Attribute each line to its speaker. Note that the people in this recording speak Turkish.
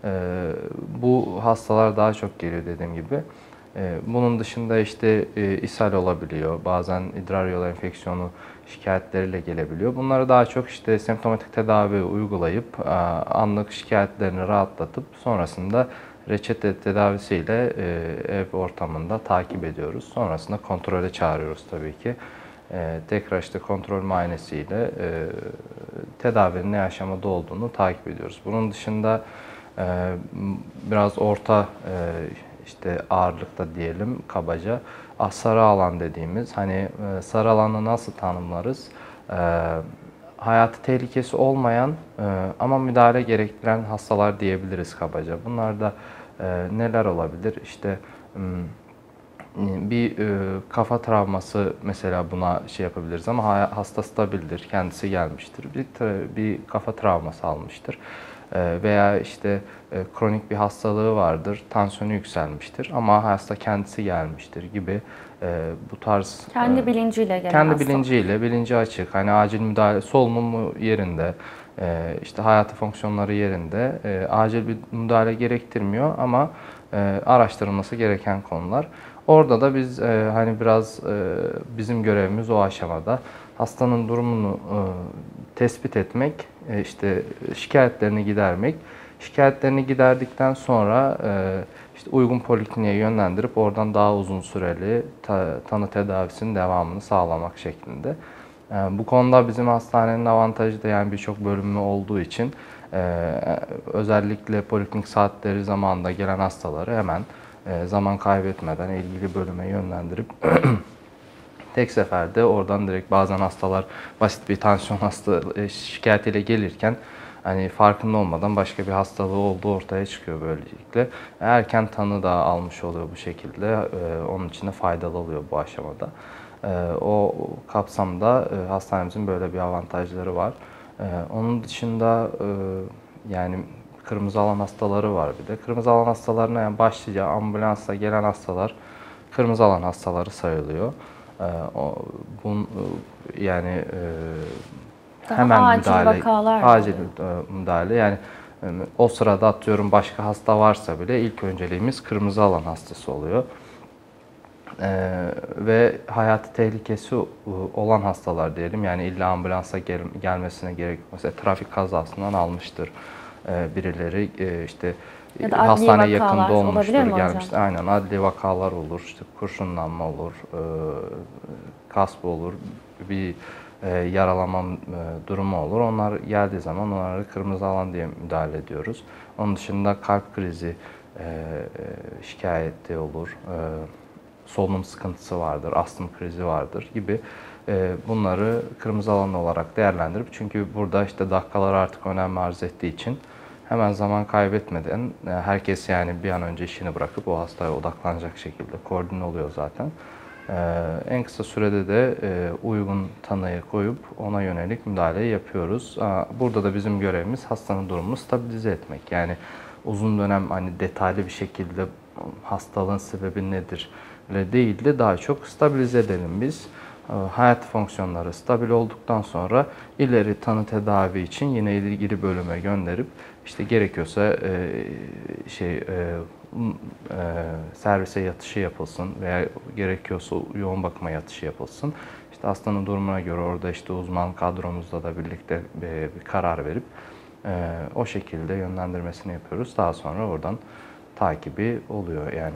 Speaker 1: Bu hastalar daha çok geliyor dediğim gibi. Bunun dışında işte ishal olabiliyor, bazen idrar yolu enfeksiyonu şikayetleriyle gelebiliyor. Bunları daha çok işte semptomatik tedavi uygulayıp anlık şikayetlerini rahatlatıp sonrasında reçete tedavisiyle ev ortamında takip ediyoruz. Sonrasında kontrole çağırıyoruz tabii ki. Tekrar işte kontrol muayenesiyle tedavinin ne aşamada olduğunu takip ediyoruz. Bunun dışında biraz orta işte ağırlıkta diyelim kabaca sarı alan dediğimiz hani sarı alanı nasıl tanımlarız? Hayati tehlikesi olmayan ama müdahale gerektiren hastalar diyebiliriz kabaca. Bunlar da neler olabilir? İşte bir kafa travması buna şey yapabiliriz ama hasta stabildir, kendisi gelmiştir. Bir kafa travması almıştır. Veya işte kronik bir hastalığı vardır, tansiyonu yükselmiştir ama hasta kendisi gelmiştir gibi bu tarz
Speaker 2: Kendi bilinciyle gelen
Speaker 1: kendi
Speaker 2: hastalar.
Speaker 1: bilinciyle, bilinci açık, hani acil müdahale, solunumu yerinde, işte hayati fonksiyonları yerinde, acil bir müdahale gerektirmiyor ama araştırılması gereken konular. Orada da biz hani biraz bizim görevimiz o aşamada hastanın durumunu tespit etmek, işte şikayetlerini gidermek. Şikayetlerini giderdikten sonra işte uygun polikliniğe yönlendirip oradan daha uzun süreli tanı tedavisinin devamını sağlamak şeklinde. Bu konuda bizim hastanenin avantajı da yani birçok bölümü olduğu için özellikle poliklinik saatleri zamanında gelen hastaları hemen zaman kaybetmeden ilgili bölüme yönlendirip tek seferde oradan direkt bazen hastalar basit bir tansiyon şikayetiyle gelirken hani farkında olmadan başka bir hastalığı olduğu ortaya çıkıyor böylelikle. Erken tanı da almış oluyor bu şekilde. Onun için de faydalı oluyor bu aşamada. O kapsamda hastanemizin böyle bir avantajları var. Onun dışında yani kırmızı alan hastaları var bir de. Kırmızı alan hastalarına yani başlıca ambulansla gelen hastalar kırmızı alan hastaları sayılıyor. O, yani
Speaker 2: Daha
Speaker 1: hemen
Speaker 2: acil
Speaker 1: müdahale,
Speaker 2: vakalar mı
Speaker 1: acil
Speaker 2: oluyor?
Speaker 1: müdahale yani o sırada atıyorum başka hasta varsa bile ilk önceliğimiz kırmızı alan hastası oluyor. Ve hayati tehlikesi olan hastalar diyelim yani illa ambulansa gelmesine gerek yok. Mesela trafik kazasından almıştır birileri işte
Speaker 2: Ya da adli
Speaker 1: hastaneye yakında
Speaker 2: vakalar olabilir
Speaker 1: olmuştur
Speaker 2: mi hocam?
Speaker 1: gelmiştir. Aynen adli vakalar olur, işte kurşunlanma olur, gasp olur, bir yaralama durumu olur. Onlar geldiği zaman onları kırmızı alan diye müdahale ediyoruz. Onun dışında kalp krizi şikayeti olur. Solunum sıkıntısı vardır, astım krizi vardır gibi bunları kırmızı alan olarak değerlendirip çünkü burada işte dakikalar artık önem arz ettiği için hemen zaman kaybetmeden herkes yani bir an önce işini bırakıp o hastaya odaklanacak şekilde koordine oluyor zaten. En kısa sürede de uygun tanıyı koyup ona yönelik müdahaleyi yapıyoruz. Burada da bizim görevimiz hastanın durumunu stabilize etmek. Yani uzun dönem hani detaylı bir şekilde hastalığın sebebi nedir değil de daha çok stabilize edelim biz. Hayat fonksiyonları stabil olduktan sonra ileri tanı tedavi için yine ilgili bölüme gönderip işte gerekiyorsa servise yatışı yapılsın veya gerekiyorsa yoğun bakıma yatışı yapılsın. İşte hastanın durumuna göre orada işte uzman kadromuzla da birlikte bir karar verip o şekilde yönlendirmesini yapıyoruz. Daha sonra oradan takibi oluyor yani.